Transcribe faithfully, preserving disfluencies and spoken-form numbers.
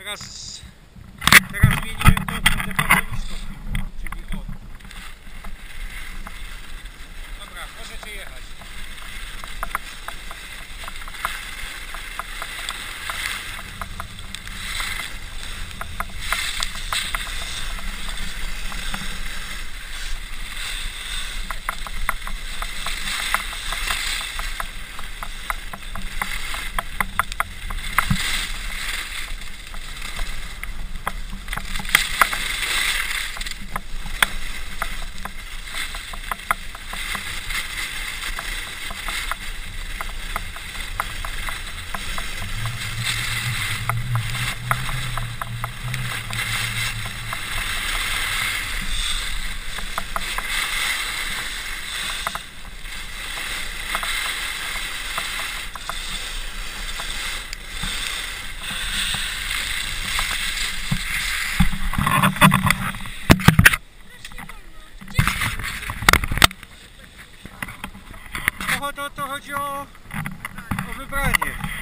Teraz, teraz zmieniłem to, będę bardzo blisko filmował, czyli o. Dobra, możecie jechać. To, to chodzi o, o wybranie.